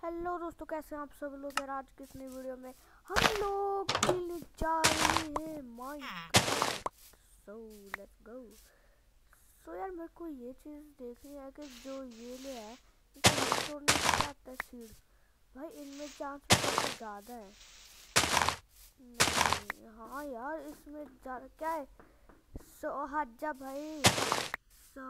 Hello दोस्तों, कैसे हैं आप सब लोग। यार आज की इस नई वीडियो में हम लोग खेलने जा रहे हैं माइनक्राफ्ट। सो लेट्स गो। सो यार मेरे को ये चीज़ देखनी है कि जो ये ले है तोड़ने से आता है सीड। भाई इनमें चांस बहुत ज़्यादा है। नहीं, हाँ यार इसमें ज़्यादा क्या है। सो हट जा भाई। सो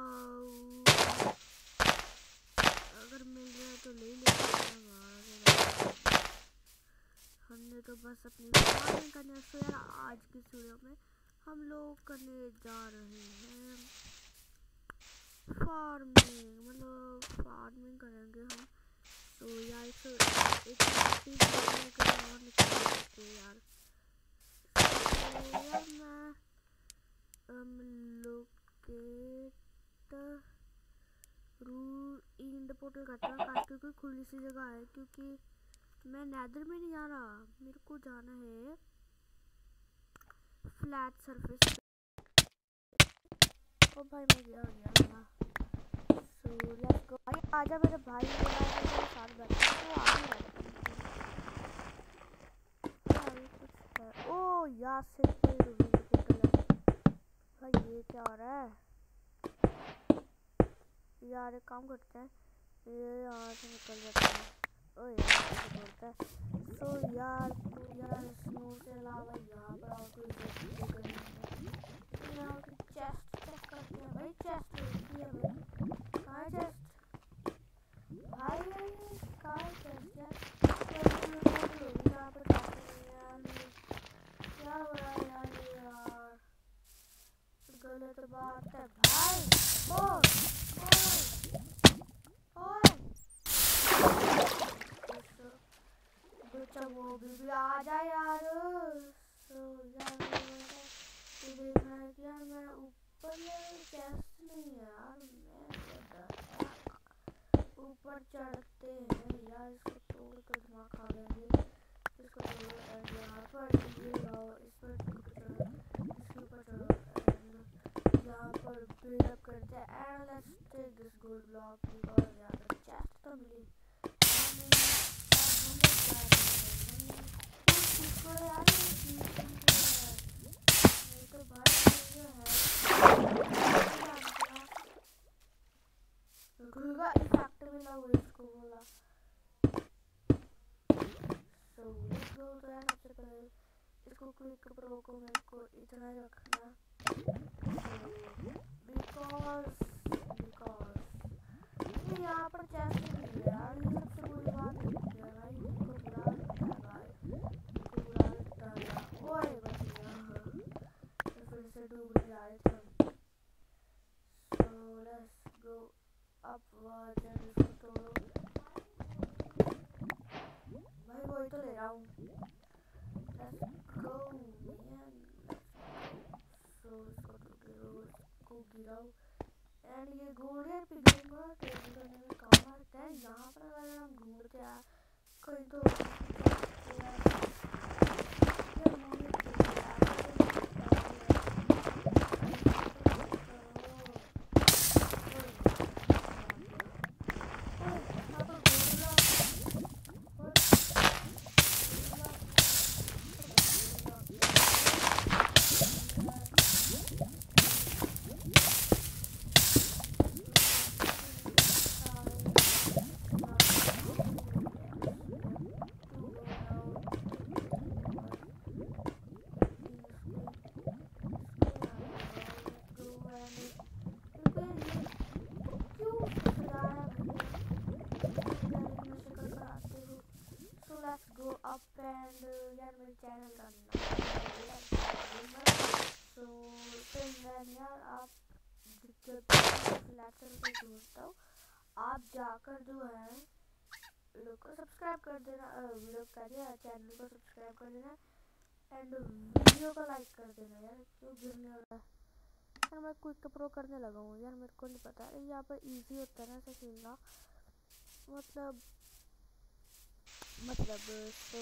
अगर मिल जाए तो ले लेते हैं। हमने तो बस अपनी फार्मिंग करने। सो यार आज की वीडियो में हम लोग करने जा रहे हैं फार्मिंग, मतलब फार्मिंग करेंगे हम। तो यार एक चीज़ और निकालते यार। तो यार मैं locate rule in the portal करता हूँ खास क्योंकि खुली सी जगह है, क्योंकि मैं नैदर में नहीं जा रहा, मेरे को जाना है फ्लैट सरफेस। ओ भाई मैं गया। So let's go. भाई आजा मेरे भाई, मेरे साथ बैठा तो आगे बैठा। ओ यार से कोई रूबी पोर्टल है। भाई ये क्या हो रहा है यार। एक काम करते हैं, ये यहाँ से निकल जाते हैं। ओ यार बोलता है। सो यार स्नो से अलावा यहाँ पर और कोई जगह नहीं है। यहाँ की चेस्ट चेक करते हैं। भाई चेस्ट होती है भाई। कहाँ है चेस्ट भाई यार, ये कहाँ है चेस्ट यार। यहाँ पर क्या हो रहा है यार। ये यार गलत बात है भाई। ओ बच्चा वो भी आ जाए यार। सो यार ये देखना है कि यार मैं ऊपर चेस्ट नहीं है यार। मैं ऊपर चढ़ते हैं यार। इसको तोड़ कर दिमाग खा लेंगे। इसको तोड़ो एंड यहाँ पर ये लाओ। इस पर इसके ऊपर चढ़ो एंड यहाँ पर बिल्डअप करते हैं and let's take this gold block because यहाँ पर चेस्ट तो मिली। इसको बोला तो सबसे पहले इसको क्लिक करो को मेरे को इतना रखना बिकॉज ये यहाँ पर चेस्ट नहीं है यार। ये सबसे बुरी बात होती है भाई। इनको बुरा लगता है भाई, इनको बुरा लगता है यार। ओए बच गया। तो फिर से डूब जा रहे थे। So let's go upward and इसको तोड़ो। भाई वही तो ले रहा हूँ। Let's go man. सो इसको गिराओ एंड ये गोल्डन पिगलिंग को ट्रेडिंग करने में काम आता है। यहाँ पर अगर हम ढूंढते हैं कहीं तो यार मेरे चैनल का नाम यार आप ढूंढता हूँ। आप जाकर जो है वीडियो को सब्सक्राइब कर देना। वीडियो कर दिया, चैनल को सब्सक्राइब कर देना एंड वीडियो को लाइक कर देना। यार क्यों गिरने वाला है यार। मैं क्विक प्रो करने लगा हूँ यार। मेरे को नहीं पता यहाँ पर इजी होता है ना ऐसे खेलना। मतलब तो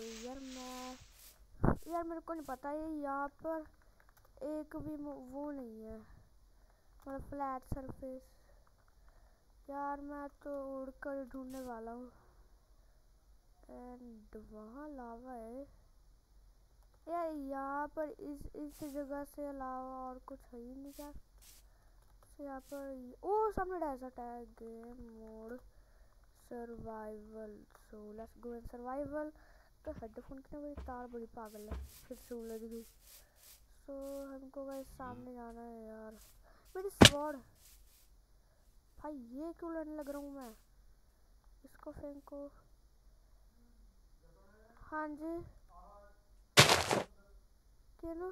यार मेरे को नहीं पता ये यहाँ पर एक भी वो नहीं है, मतलब फ्लैट सरफेस। यार मैं तो उड़कर ढूंढने वाला हूँ। एंड वहाँ लावा है यार। यहाँ पर इस जगह से अलावा और कुछ है ही नहीं क्या? यहाँ पर ओ सामने डेजर्ट है। Game mode survival, so let's go in survival. तो हेडफोन की ना मेरी तार बड़ी पागल है, फिर से उलझ गई। सो हमको भाई सामने जाना है यार। मेरी स्वॉर्ड भाई, ये क्यों लड़ने लग रहा हूँ मैं? इसको फेंको। हाँ जी क्या ना,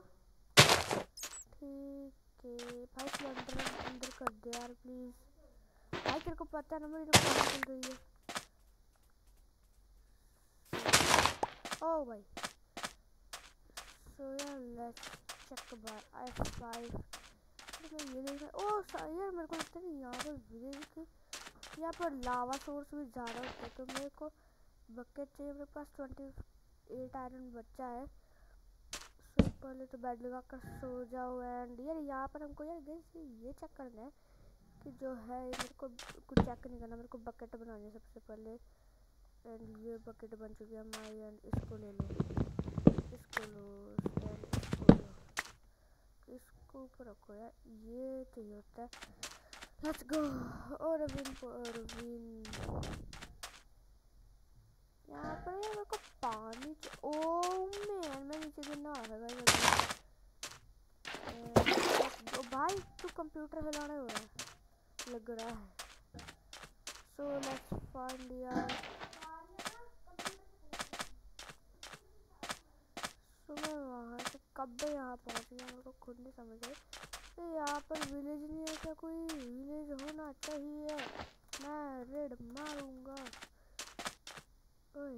ठीक है भाई। सिलेंडर अंदर कर दे यार प्लीज। भाई तेरे को पता है ना मेरी रिकॉर्डिंग चल रही है। ओ भाई सो यार लेट्स चेक बाय F5। मैं ये देख रहा ओ यार, मेरे को लगता है यहाँ पर विलेज की यहाँ पर लावा सोर्स भी ज़्यादा होता है, तो मेरे को बकेट चाहिए। मेरे पास 28 आयरन बच्चा है। सो पहले तो बेड लगा कर सो जाओ। एंड यार यहाँ पर हमको यार ये चेक करना है कि जो है मेरे को कुछ चेक नहीं करना, मेरे को बकेट बनानी है सबसे पहले। एंड ये बकेट बन चुकी है हमारी। एंड इसको ले लो, इसको लो, एंड इसको लो, इसको ऊपर रखो यार, ये चाहिए होता है। Let's go. और अरविन यहाँ पर यार मेरे को पानी ओ मैन, मैं नीचे गिरना आ रहा है भाई। तू कंप्यूटर हिलाने हो रहा है लग रहा है। सो लेट्स फाइंड यार। सो मैं वहाँ से कब यहाँ पहुँच गया मेरे को खुद नहीं समझ आई। तो यहाँ पर विलेज नहीं है क्या? कोई विलेज होना चाहिए। मैं रेड मारूंगा। ओए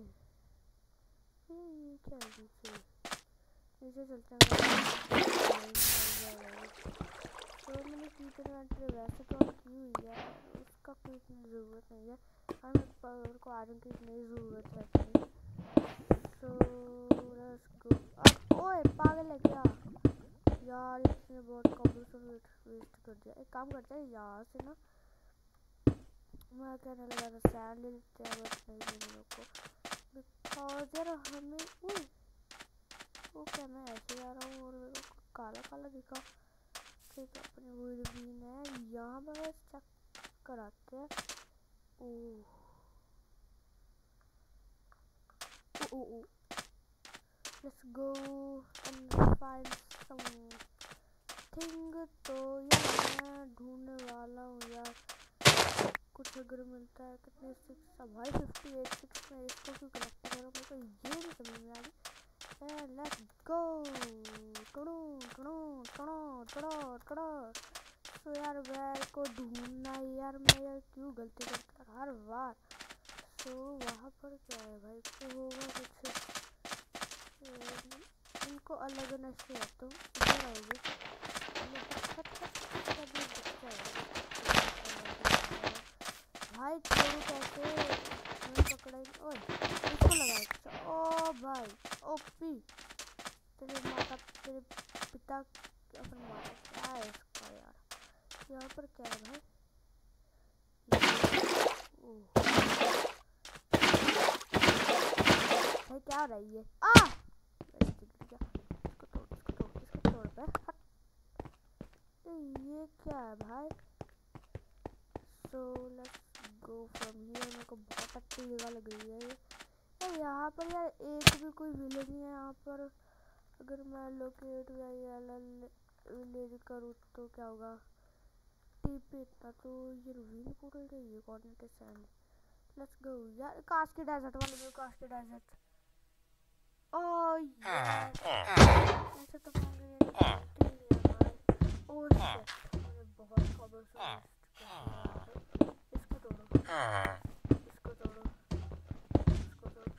ये क्या है? नीचे चलते हैं। तो मैंने कीप इन्वेंटरी वैसे तो ऑन की हुई है, उसका कोई इतनी ज़रूरत नहीं है। और मेरे को आयरन की इतनी ज़रूरत है। So let's go. ओए पागल है क्या यार? इसने बहुत कॉम्प्यूटर वेस्ट कर दिया। एक काम करते हैं यहाँ से ना, मैं कहने लगा था सैंड ले लेते हैं, बट नहीं मेरे को बिकॉज यार हमें वो क्या, मैं ऐसे आ रहा हूँ और मेरे को काला काला दिखा। ठीक है अपनी वुडबीन है यहाँ पर चेक कराते हैं। Oh let's go and find something. तो यार मैं ढूंढने वाला हूँ यार कुछ अगर मिलता है। कितने 6 भाई 58 में इसको क्यों कलेक्ट करो? मेरे को ये नहीं समझ में आ रही। Let's go. टड़ो टड़ो टड़ो टड़ो टड़ो। तो यार मेरे को ढूंढना है यार, मैं यार क्यों गलती करता हर बार। तो वहाँ पर क्या है भाई? तो होगा कुछ इनको अलग नशे है, तुम इधर आओगे। भाई छोड़ो कैसे, मैं पकड़ा ही। ओए इसको लगा। ओ भाई ओपी, तेरे माता तेरे पिता अपने माता क्या है इसका यार? यहाँ पर क्या है भाई? भाई क्या हो रहा है ये? इसको तोड़ पे हट। ये क्या है भाई? So let's go from here. मेरे को बहुत अच्छी जगह लग रही है ये। यहाँ पर यार एक भी कोई विलेज नहीं है यहाँ पर। अगर मैं लोकेट विलेज करूँ तो क्या होगा? टीपी इतना तो ये रूइन पोर्टल चाहिए। Coordinate send. लेट्स गो यार। काश के डेजर्ट वाले में, काश के डेजर्ट। ओह ऐसे तो मांगे ओह शिट, मैंने बहुत खबर सुनी। इसको तोड़ो, इसको तोड़ो, इसको तोड़ो।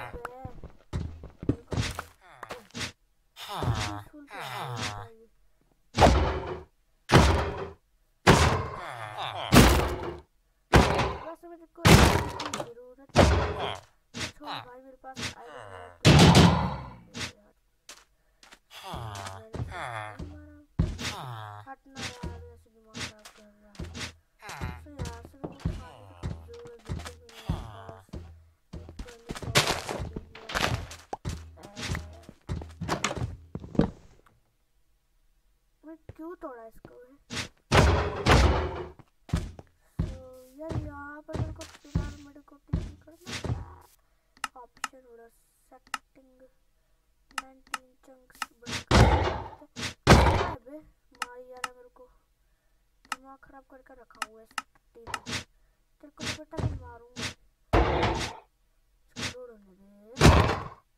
वैसे मेरे को जरूरत है। छोड़ भाई मेरे पास हटना यार, ऐसे दिमाग खराब कर रहा है। तो यहाँ से मेरे को खाने की जरूरत बिल्कुल नहीं है। क्यों तोड़ा इसको है? यार यहाँ पर मेरे को फिलहाल टीवी करना है। ऑप्शन उड़ा सेटिंग 19 चंक्स अबे मार यार मेरे को दिमाग खराब करके रखा हुआ है टीवी को। तेरे को बेटा मैं मारूंगा इसको उड़ने दे।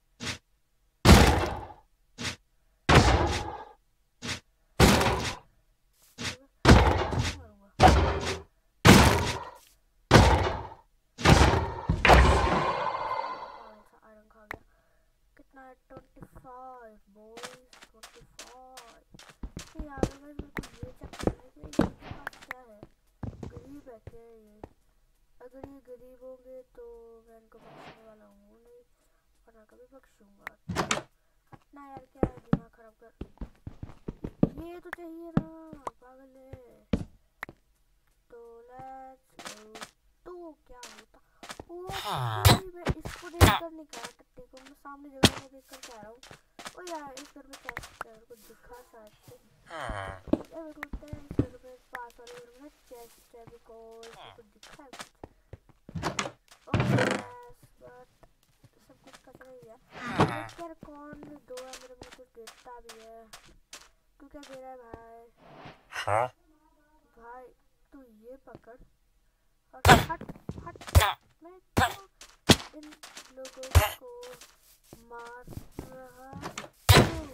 कितना है 25 बॉयज 25। यार मेरे को ये चेक करना है कि ये क्या है, गरीब है क्या ये? अगर ये गरीब होंगे तो मैं इनको बख्शने वाला हूँ नहीं और ना कभी बख्शूंगा। अपना यार क्या है दिमाग खराब कर, ये तो चाहिए ना पागल है। तो लेट्स गो। तो क्या होता मैं इसको देखकर नहीं कहा टट्टी को, मैं सामने जगह में देखकर कह रहा हूँ। ओ यार इस घर में चेस्ट है, को दिखा शायद से यार बोलते हैं इस घर में पास वाले घर में चेस्ट है बिकॉज़ को दिखा है कुछ। ओके यस बट सब कुछ कचरा ही है। यार कौन दो है मेरे मुंह कुछ देखता भी है। तू क्या दे रहा है भाई? हाँ भाई तू ये पकड़ और हट हट। मैं इन लोगों को मार रहा हूँ।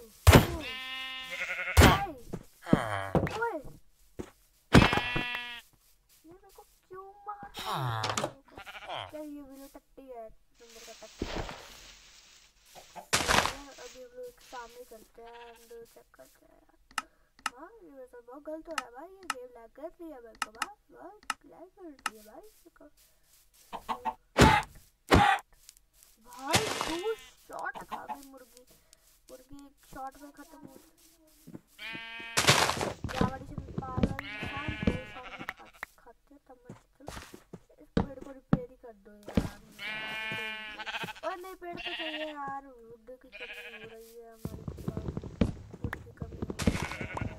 ओए ये मेरे को क्यों मार रहा है? क्या ये वीडियो टट्टी है नंबर का टट्टी? अभी हम लोग सामने चलते हैं एंड चेक करते हैं यार। हाँ ये वैसा बहुत गलत हो रहा है भाई, ये गेम लैग कर रही है मेरे को बहुत लैग कर रही है भाई इसको। भाई 2 शॉट खा गई मुर्गी एक शॉट में खत्म हो गई। जावाड़ी से पागल इंसान 2 शॉट में खाते तब मैं चल इस पेड़ को रिपेयर ही कर दो यार। और नहीं पेड़ तो चाहिए यार, वुड की कमी हो रही है हमारे पास, वुड की कमी हो रही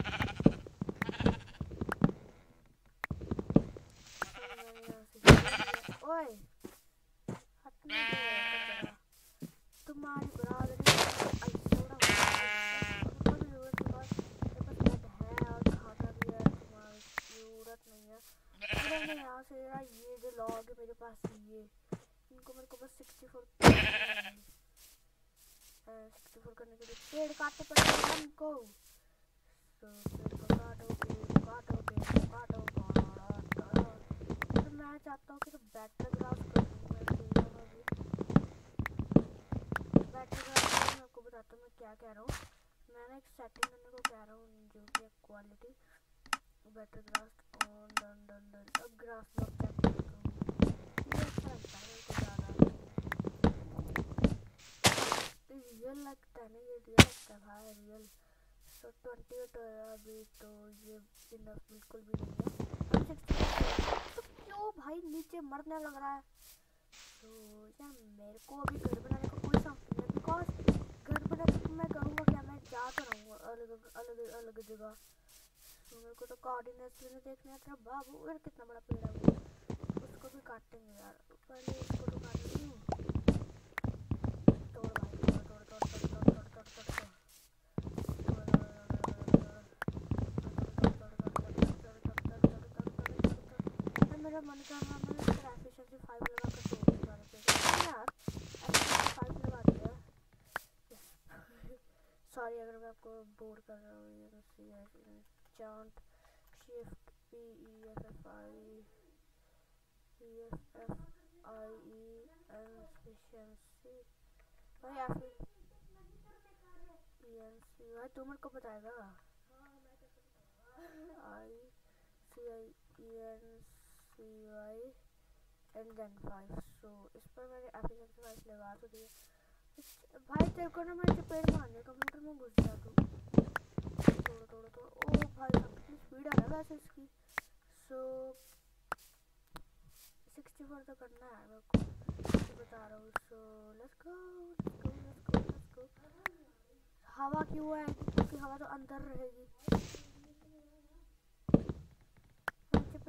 है। ओए तुम्हारी बराबरी यहाँ से यार ये जो लॉग है मेरे पास ये इनको मेरे को बस 64 करने के लिए पेड़ काटने पड़ेंगे हमको। तो पेड़ को काटो। तो मैं चाहता हूँ कि तो बैटल ग्राउंड कर दूँ मैं खेलूँगा भी बैटल ग्राउंड। मैं आपको बताता हूँ मैं क्या कह रहा हूँ। मैं ना एक सेटिंग करने को कह रहा हूँ जो कि quality battle ground on done. अब ग्राफ ब्लॉक चेक करता हूँ ये अच्छा लगता है मेरे को ज़्यादा। रियल लगता है ना ये, रियल लगता है भाई रियल। तो 28 है अभी तो ये इनफ बिल्कुल भी नहीं है। तो क्यों भाई नीचे मरने लग रहा है? तो यार मेरे को अभी घर बनाने का कोई शौक नहीं है बिकॉज घर बना के मैं करूँगा क्या, मैं जा तो रहूँगा अलग जगह। तो मेरे को तो कोऑर्डिनेट्स भी नहीं देखने आता बाबू। यार कितना बड़ा पेड़ है वो, उसको भी काटेंगे यार, पहले इसको तो काट लूँ। तोड़ भाई मेरा मन कर रहा है मैं एफिशिएंसी 5 लगा कर तोड़ दूँ सारे पेड़ यार। एफिशिएंसी 5 लगा दिया। सॉरी अगर मैं आपको बोर कर रहा हूँ। ये चांट शिफ्ट PEFFIE एफिशिएंसी भाई ENC भाई तू मेरे को बताएगा ICIENCY एंड देन 5। सो इस पर मैंने एफिशिएंसी 5 लगा तो दिया भाई। तेरे को ना मैं पेड़ मारने कंप्यूटर में घुस जा तू। तोड़ ओ भाई कितनी स्पीड है ना वैसे इसकी। सो 64 तो करना है मेरे को बता रहा हूँ। So let's go. हवा क्यों आएगी क्योंकि हवा तो अंदर रहेगी।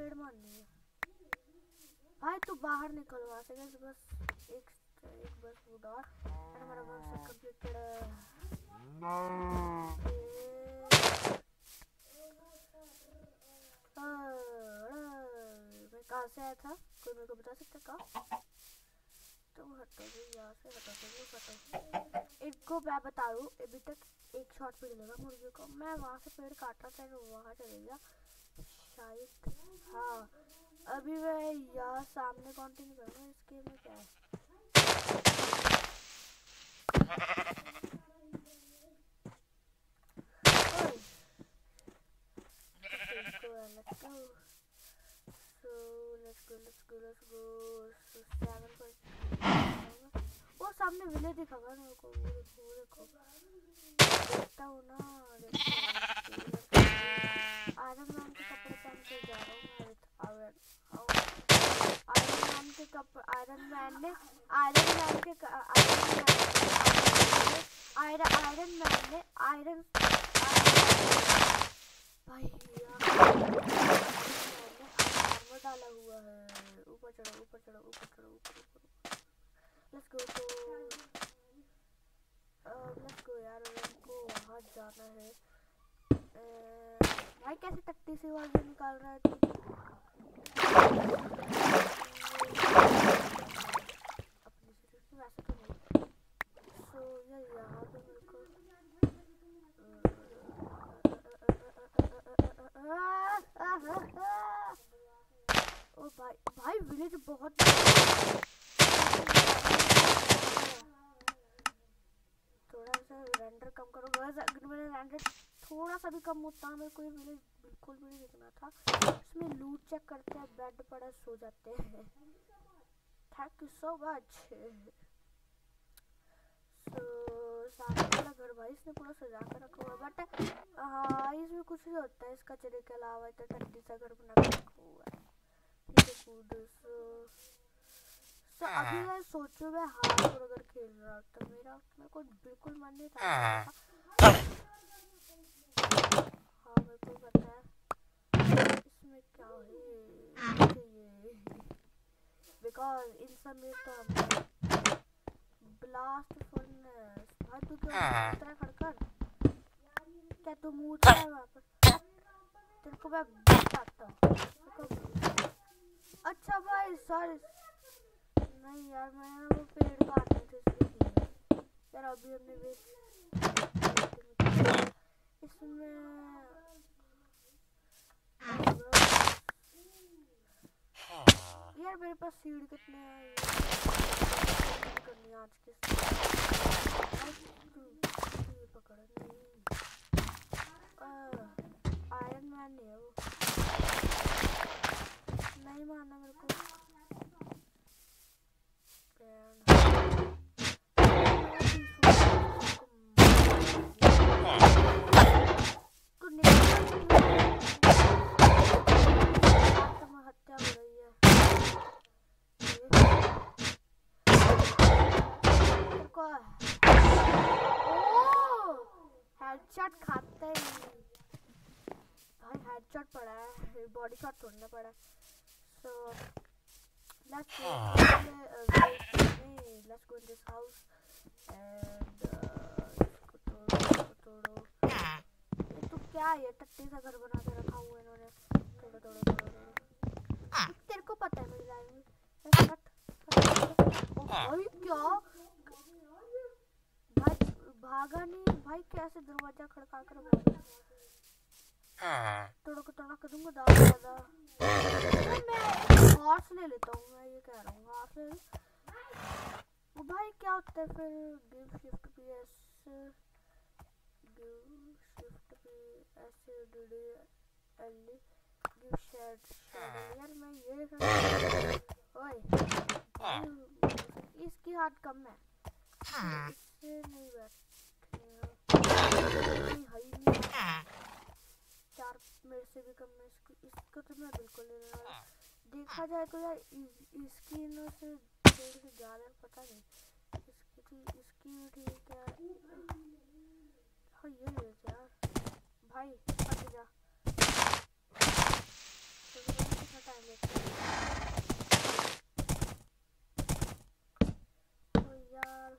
पेड़ मारनी है भाई, तू बाहर निकल वहाँ से। बस एक बस फूड और हमारा वर्क कंप्लीटेड। मैं कहाँ से आया था, कोई मेरे को बता सकता कहाँ? तुम हटो भी यहाँ से, हटो। इनको मैं बता दूँ, अभी तक एक शॉट पे मिलेगा मुर्गे को। मैं वहाँ से पेड़ काट रहा था, वहाँ चले गया शायद। हाँ अभी मैं यहाँ सामने कंटिन्यू करूँगा। इस गेम में क्या है? let's go. So 7 वो सामने विलेज दिखा मेरे को, वो देखो देखता हूँ ना। आयरन मैन के कपड़े पहन के जा रहा हूँ मैं। आयरन मैन के कपड़े, आयरन मैन ने आयरन भाई डाला हुआ है। ऊपर चढ़ो। लेट्स गो यार, हमको वहाँ जाना है। भाई कैसे टट्टी से आवाज़ निकाल रहा है तू? अपनी सिटी वैसे तो नहीं। सो यार यहाँ पे मेरे को ओ भाई विलेज बहुत थोड़ा सा रेंडर कम करो। अगर मेरा रेंडर थोड़ा सा भी कम होता है, मेरे को ये विलेज बिल्कुल भी नहीं दिखना था। इसमें लूट चेक करते हैं, बेड पड़ा सो जाते हैं। Thank you so much. सामने वाला घर भाई इसने पूरा सजा कर रखा हुआ, बट हाँ इसमें कुछ नहीं होता है। इस कचरे के अलावा तो टट्टी सा घर बना के रखा हुआ है। अभी मैं सोचू मैं हार्डकोर अगर खेल रहा तो मेरे को बिल्कुल मन नहीं था। हाँ मेरे को पता है इसमें क्या है, बिकॉज इन सब में तो हम ब्लास्ट फर्नेस। भाई तू क्यों इतना खड़कर, क्या तू मुँह उठा है वहाँ पर? तेरे को मैं बताता हूँ। अच्छा भाई सॉरी, नहीं यार मैं वो पेड़ काटने थे इसलिए यार। अभी हमने इसमें यार मेरे पास सीड कितने हैं करनी आज के पकड़ नहीं। आयरन मैन नहीं है वो, नहीं मानना मेरे को। हत्या हो रही है। हेडशॉट खाते ही भाई, हेडशॉट पड़ा है, बॉडी शॉट छोड़ना पड़ा है। सो let's go in this house and इसको तोड़ो। ये तो क्या है, टट्टी सा घर बना के रखा हुआ है इन्होंने। तोड़ो। तेरे को पता है मेरी लैंग्वेज। भाई क्या भाई भागा नहीं भाई, कैसे दरवाजा खड़का कर भागा। तोड़ो कर दूंगा दादा। मैं हॉर्स ले लेता हूँ, मैं ये कह रहा हूँ हॉर्स ले। वो भाई क्या होता है फिर? गिव शिफ्ट गिव शेड यार। मैं ये ओए इसकी हाथ कम है, इससे नहीं बैठ चार मेरे से भी कम है। इसको तो मैं बिल्कुल नहीं ले रहा। देखा जाए तो यार इसकी इनों से थोड़ी सी ज़्यादा पता नहीं, इसकी भी ठीक है। हाँ ये ले यार भाई, हट जा। देखते हैं। तो यार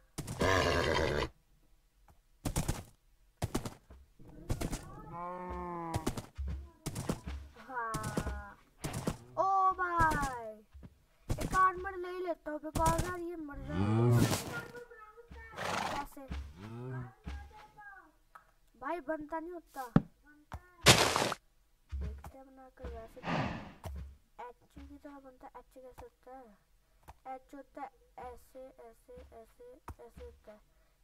हाँ, ओ भाई एक आर्मर ले ही लेता हूँ बिकॉज यार ये मर जाएगा। कैसे भाई बनता नहीं होता, देखते हैं बनाकर। वैसे तो एच की तरह बनता है। एच कैसे होता है? एच होता है ऐसे ऐसे ऐसे ऐसे होता है।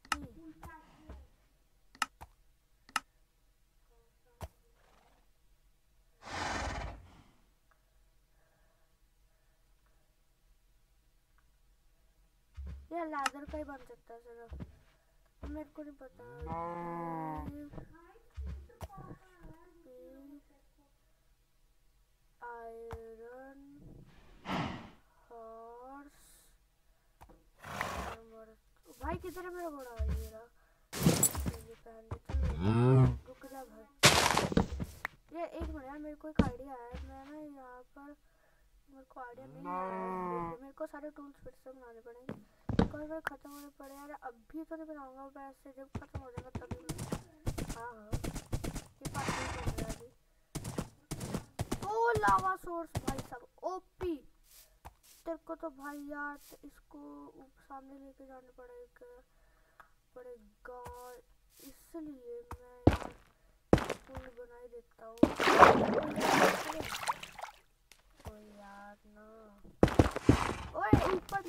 ये लेदर का ही बन सकता है सिर्फ, मेरे को नहीं पता। आयरन हॉर्स भाई किधर है मेरा घोड़ा? ये रहा, ये पहन लेता हूं। रुक जा भाई, ये एक मिनट यार, मेरे को एक आइडिया है। मैं ना यहाँ पर, मेरे को आइडिया नहीं है, मेरे को सारे टूल्स फिर से बनाने पड़ेंगे। कोई बार खत्म होने पड़े यार, अभी तो नहीं बनाऊंगा, वैसे जब खत्म हो जाएगा तभी। हाँ हाँ, ये पार्ट नहीं बन रहा अभी। ओ लावा सोर्स भाई साहब ओपी। तेरे को तो भाई यार इसको सामने लेके जाना पड़ेगा, इसलिए मैं यार टूल बना ही देता हूँ। ओ यार ना, ओए ऊपर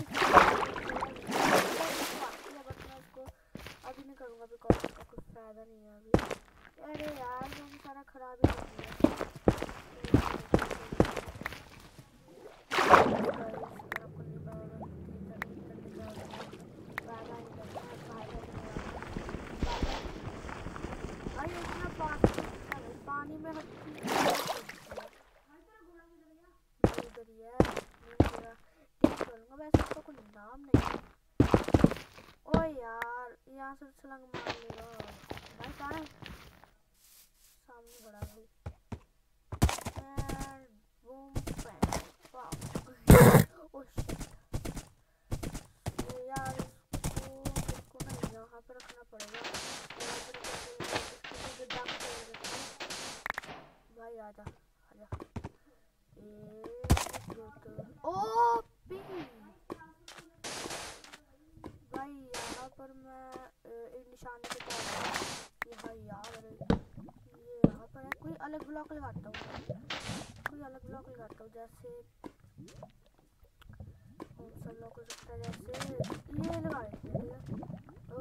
इसको अभी नहीं करूँगा बिकॉज इसका कुछ फायदा नहीं है अभी। अरे यार मैंने सारा खराब ही कर दिया। भाई इतना पानी में वैसे तो कोई नाम नहीं है। ओ यार यहाँ से छलांग मार लेगा भाई, कहाँ है? सामने खड़ा भाई। एंड बूम पैम वाओ। ओ शिट, तो यार इसको ना यहाँ पे रखना पड़ेगा। भाई आजा आजा। ओ भाई यहाँ पर मैं एक निशान के तौर पर यहाँ यार ये यहाँ पर है। कोई अलग ब्लॉक लगाता हूँ, जैसे कौन सा ब्लॉक हो सकता है? जैसे ये लगा देते हैं। तो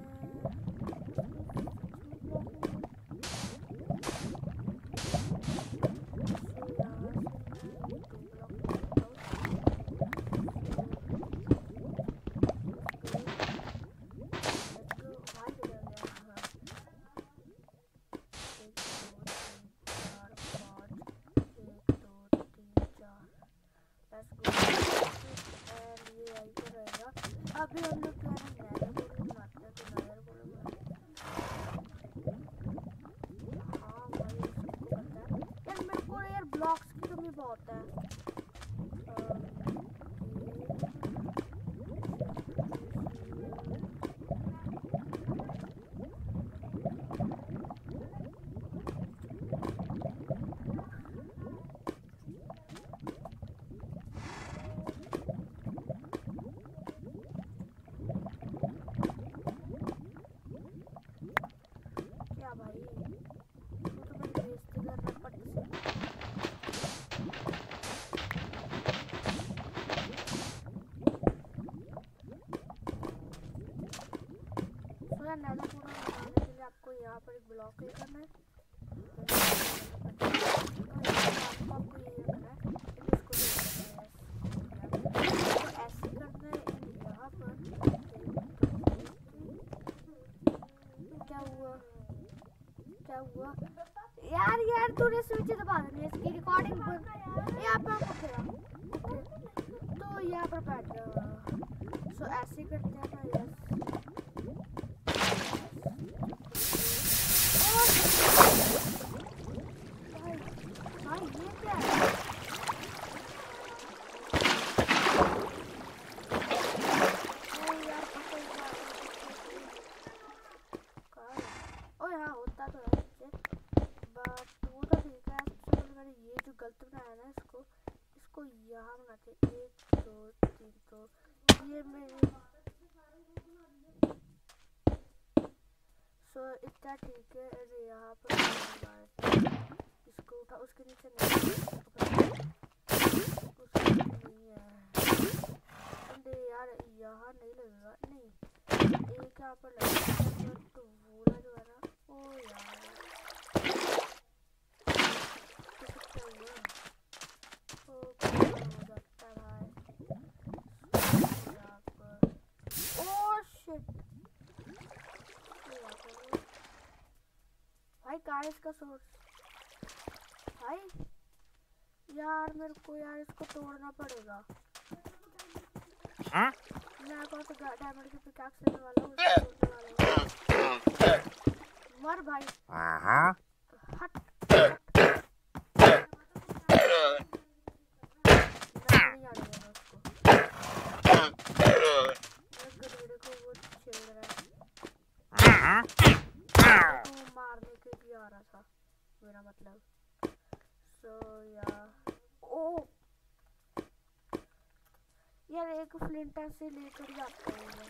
अभी हम लोग क्या नया बोर्ड बनाते हैं, तो नया बोर्ड हाँ भाई सबको पता है यार। मेरे को यार ब्लॉक्स की कमी बहुत है। नैला पूरा बनाने के लिए आपको यहाँ पर एक ब्लॉक करना है। आपको ये करना है, इसको ऐसे करना है यहाँ पर। क्या हुआ यार तूने स्विच दबा देनी, इसकी रिकॉर्डिंग बंद। यहाँ पर तो यहाँ पर बैठ जाओ। सो ऐसे करते हैं ना। यस भाई ये क्या है? ये मेरे इतना ठीक है। अरे यहाँ पर इसको उठा, उसके नीचे नहीं, उसके नीचे नहीं है। अरे यार यहाँ नहीं लगेगा, नहीं एक यहाँ पर लगेगा तो बोला जो है ना। ओ यार क्या हुआ? ओ क्या हो जाता है यहाँ पर? ओ शिट भाई, कहाँ है इसका सोर्स? भाई यार मेरे को यार इसको तोड़ना पड़ेगा। मैं कौन सा डायमंड की पिकैक्स लेने वाला हूँ, उसको तोड़ने वाला हूँ। मर भाई, हट नहीं आने उसको। गधेड़े को वो छेड़ रहा है, मारने के लिए आ रहा था मेरा मतलब। यार ओ यार एक फ्लिंटर से लेकर जाता हूँ मैं।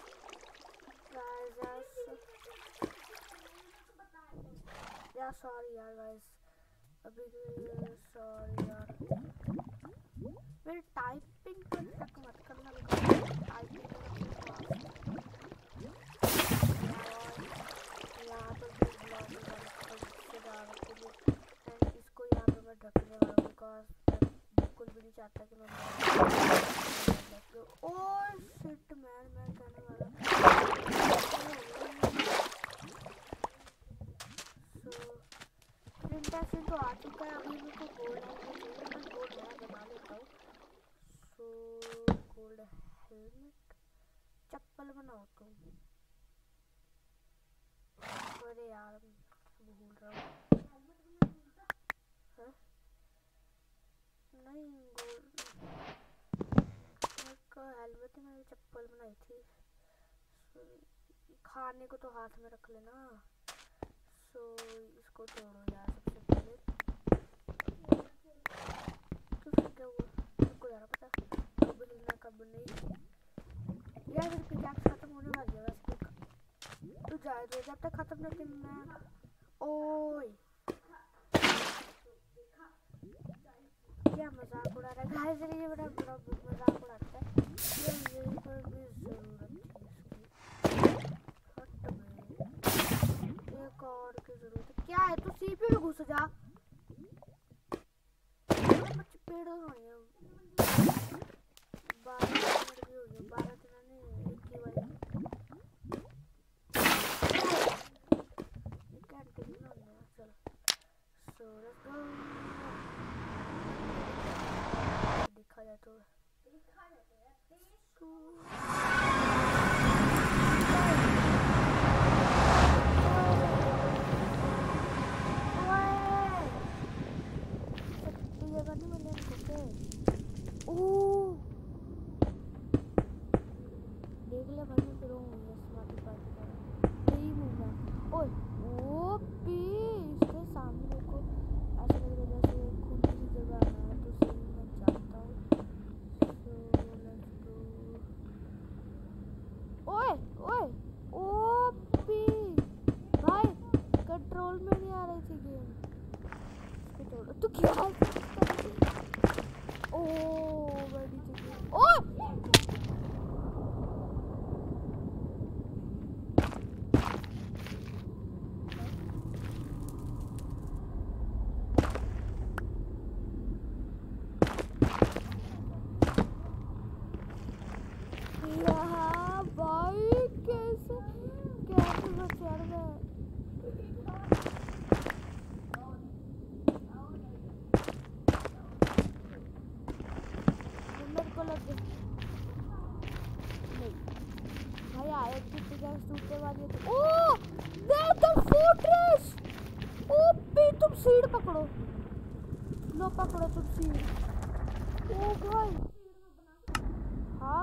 यार सॉरी यार गाइस, अभी सॉरी यार, मेरी टाइपिंग पर तक मत करना, टाइपिंग यहाँ पर इसको यहाँ पे मैं ढकने वाला हूँ, बिकॉज बिल्कुल भी नहीं चाहता कि मैं ओ शिट मैन, मैं कहने वाला प्रिंटेशन तो आ चुका है। अभी मेरे को गोल्ड है, मैं गोल्ड है बना लेता हूँ। गोल्ड हेलमेट, चप्पल बनाओ तुम। अरे यार भूल रहा हूँ, नहीं गोल्ड का हेलमेट ही, मैंने चप्पल बनाई थी। खाने को तो हाथ में रख लेना। इसको तोड़ो यार सबसे पहले। क्या हुआ मेरे को यार पता, कब हिलना कब नहीं। यार मेरी पिकैक्स खत्म होने वाली है वैसे, तू जाए तो जब तक खत्म नहीं मैं। ओए क्या मजाक उड़ा रहा है गाइस, ये बड़ा बड़ा मजाक उड़ाता है। ये पर भी जरूरत थी इसकी, एक और की जरूरत है। क्या है तू सीपी में घुस जा, पेड़ हो गए 12 मिनट भी हो गए, 12 दिन नहीं एक ही वाली कैंटीन में होने। चलो लेट्स गो। देखा जाए तो देख ले भाई, मैं फिर स्मार्ट पार्टी का यही मूव है। ओए ओ पी, इसके सामने मेरे को ऐसा लग रहा है जैसे खुली सी जगह है, तो सही मैं जाता हूँ। ओए ओए ओ पी भाई, कंट्रोल में नहीं आ रही थी गेम। इसको तोड़ो तू, क्या ओ बड़ी जगह। ओए भाई कैसे कैसे बचा रहा है। मेरे को लग नहीं भाई आया कि पिकैक्स टूटने वाली है। Oh there the fortress. ओ पे तुम सीढ़ पकड़ो, लो पकड़ो तुम सीढ़। ओ भाई हाँ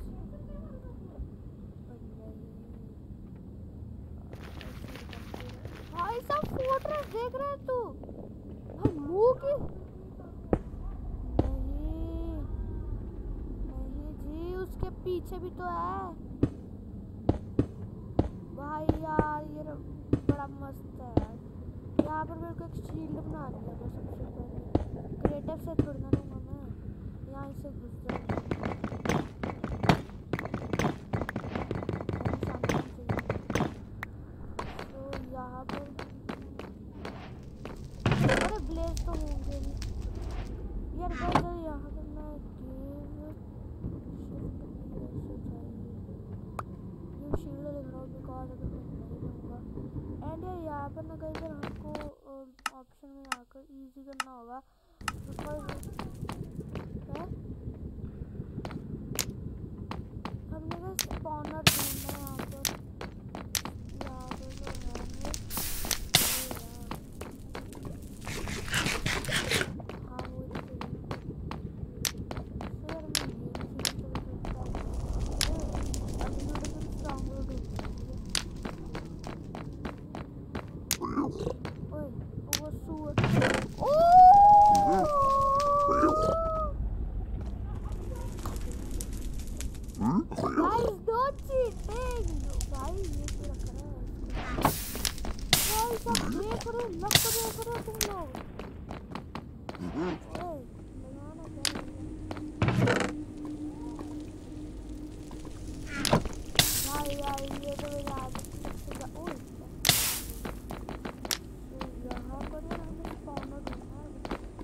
भाई सब फोर्ट्रेस देख रहे हैं तू भाई, मुंह की नहीं नहीं जी, उसके पीछे भी तो है भाई यार, ये बड़ा मस्त है यार। यहाँ पर मेरे को एक शील्ड बनानी है बस सबसे पहले। क्रिएटिव से थोड़ी ना लूँगा मैं, यहाँ से घुस जाऊँगा। तो यहाँ पर अरे ब्लेज तो होंगे नहीं यार गाइस। यहाँ पर मैं शील्ड लिख रहा हूँ बिकॉज अगर मैं नहीं लूँगा। एंड यार यहाँ पर ना गाइस हमको ऑप्शन में आकर इजी करना होगा बिकॉज हमने बस स्पॉनर ढूंढना है यहाँ पर। यहाँ पर जो है हाँ वो guys, don't cheating! भाई ये तो रख रहा है भाई, सब देख रहे हो, लग तो देख रहे हो तुम लोग। लगाना भाई यार, ये तो मेरी आदत से ओए यहाँ पर ना हमें स्पॉनर ढूंढना है।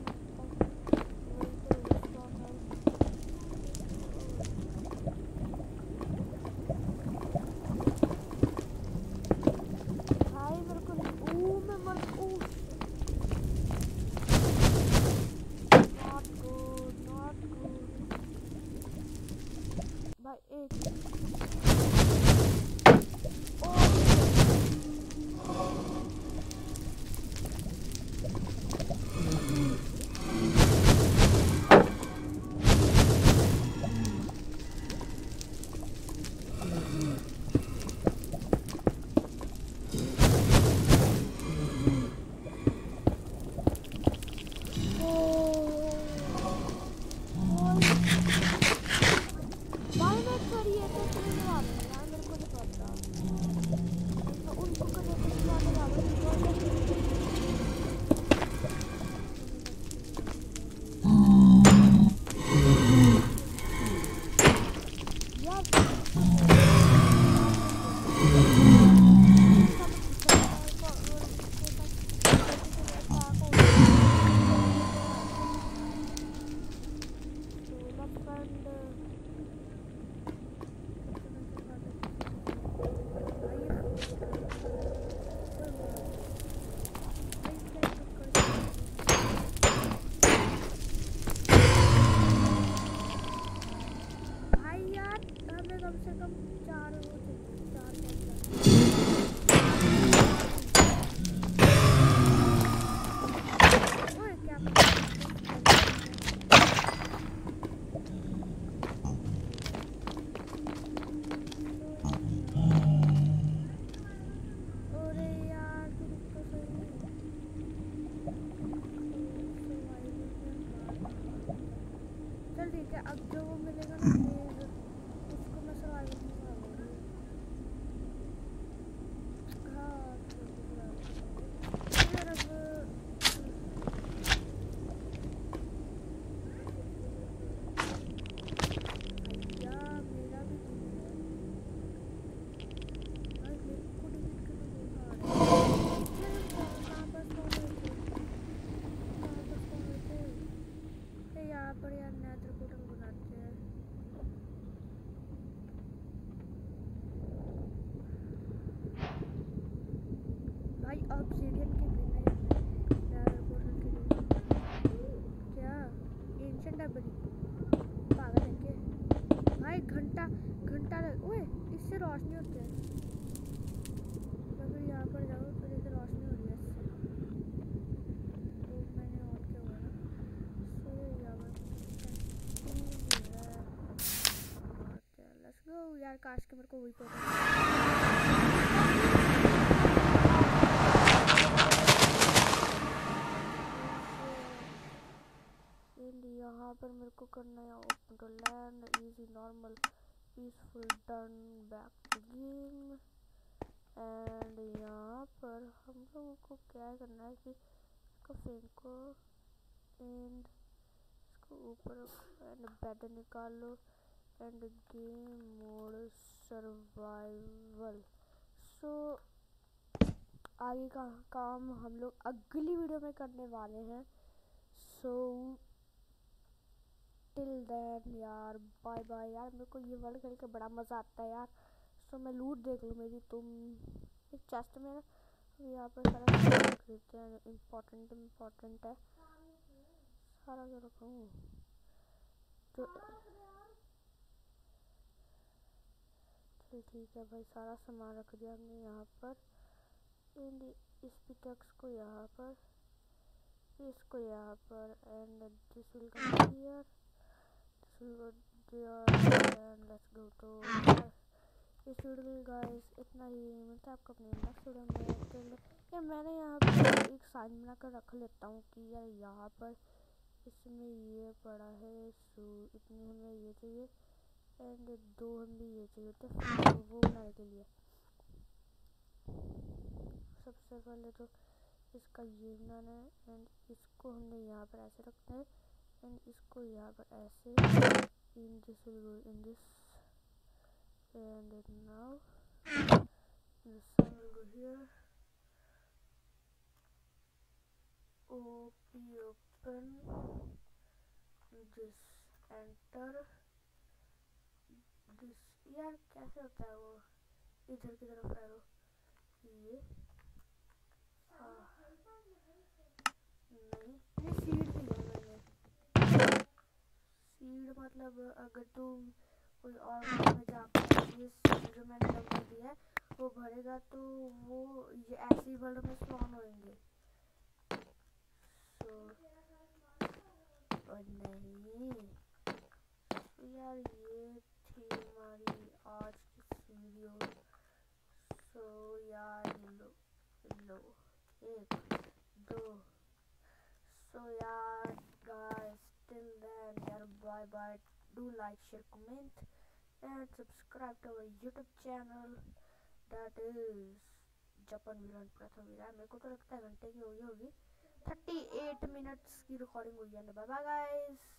ऑब्सीडियन के बिना क्या एंशिएंट डबरी पागल है क्या भाई? घंटा ओए इससे रोशनी होती है। अगर यहाँ पर जाओ तो जैसे रोशनी हो रही है इससे। तो मैंने ऑन किया हुआ ना, सो यहाँ पर लेट्स गो यार। काश के मेरे को वही पता। यहाँ पर मेरे को करना है open to land easy normal peaceful turn back to game. And यहाँ पर हम लोगों को क्या करना है कि इसको फेंको एंड इसको ऊपर एंड बेड निकालो and game mode survival. So आगे का काम हम लोग अगली वीडियो में करने वाले हैं। सो टिल देन यार बाय बाय यार। मेरे को ये वर्ल्ड खेल के बड़ा मज़ा आता है यार। सो मैं लूट देख लूँ मेरी तुम एक चेस्ट में ना यहाँ पर सारा रख देते हैं। इम्पोर्टेंट है सारा जो रखूँ तो चल ठीक है भाई। सारा सामान रख दिया हमने यहाँ पर एंड इस पिकैक्स को यहाँ पर इसको यहाँ पर and this will come here this will go there and let's go to इस वीडियो गाइस इतना ही। मिलता है आपको अपने नेक्स्ट वीडियो में। यार मैंने यहाँ पर एक साइन बनाकर रख लेता हूँ कि यार यहाँ पर इसमें ये पड़ा है। सो इतनी हमें ये चाहिए एंड 2 हमें ये चाहिए तो वो बनाने के लिए सबसे पहले तो इसका ये बनाना है एंड इसको हमने यहाँ पर ऐसे रखना है एंड इसको यहाँ पर ऐसे इन this will go in this and now the sun will go here. Open this enter this। यार कैसे होता है वो इधर की तरफ एरो ये नहीं सीड दिया मैंने। सीड मतलब अगर तुम कोई और में जाकर ये जो मैंने नंबर दिया है वो भरेगा तो वो ये ऐसे ही वर्ल्ड में स्पॉन होंगे। और नहीं यार ये थी हमारी आज की वीडियो। सो यार लो 1 2 सो यार गाइस टिल देन यार bye bye. Do like share comment and subscribe to our YouTube channel that is Japan villain Pratham यार। मेरे को तो लगता है घंटे की हुई होगी 38 मिनट्स की रिकॉर्डिंग हुई है। Bye bye guys.